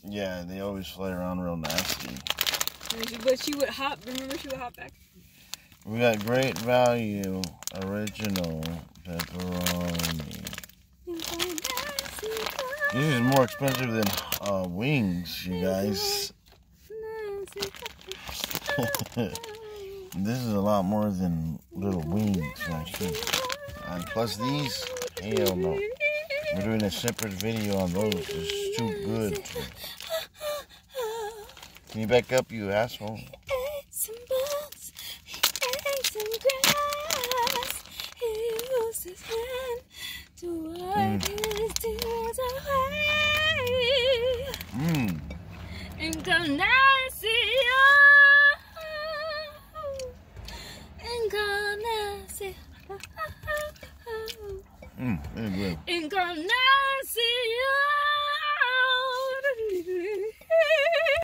Yeah, they always fly around real nasty. But she would hop. Remember, she would hop back. We got Great Value original pepperoni. This is more expensive than wings, you guys. This is a lot more than little wings, actually. And plus these, hell no. We're doing a separate video on those. It's too good. Can you back up, you asshole? He ate some bugs, he ate some grass. He used his hand to wipe his tears away. And come now.